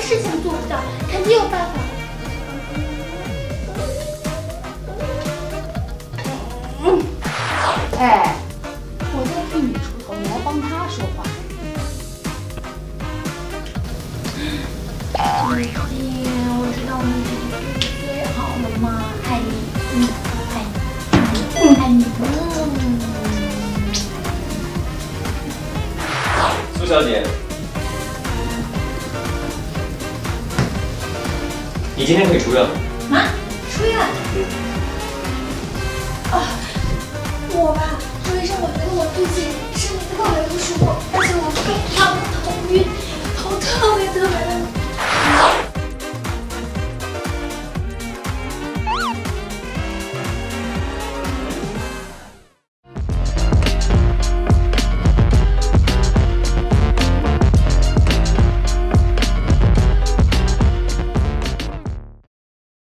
事情做不到，肯定有办法。 哎，我在替你出头，你来帮他说话。 姐姐，我知道我们姐姐对你最好了嘛，爱你，爱你， 苏小姐，你今天可以出院了。 啊，出院？啊，我吧，周医生，我觉得我最近身体特别不舒服，而且我非常的头晕，头特别特别